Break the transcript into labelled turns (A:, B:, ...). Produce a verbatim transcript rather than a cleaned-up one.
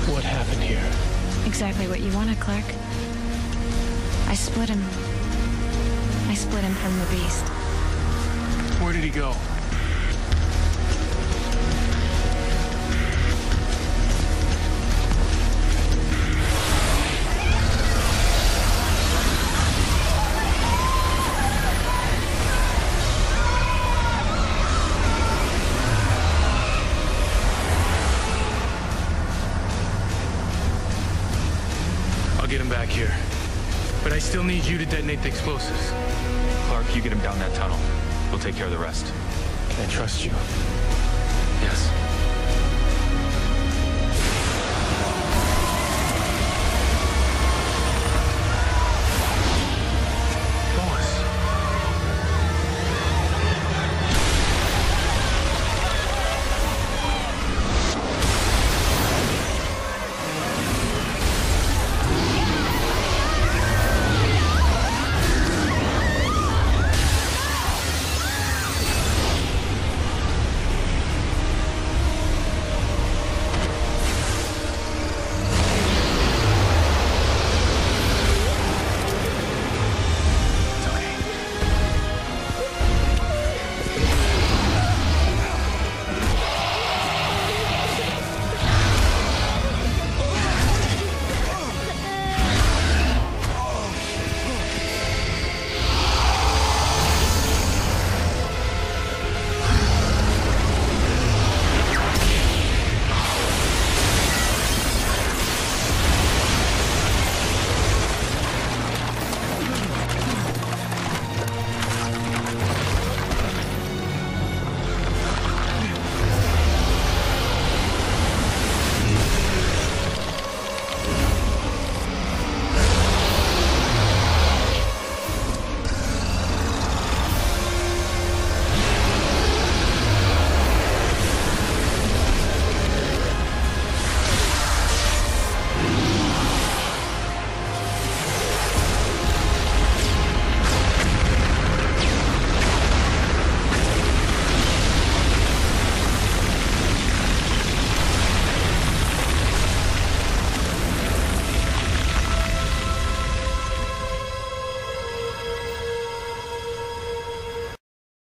A: What happened here?
B: Exactly what you wanted, Clark. I split him. I split him from the beast.
A: Where did he go? I'll get him back here. But I still need you to detonate the explosives.
C: Clark, you get him down that tunnel. We'll take care of the rest.
A: Can I trust you?
C: Yes.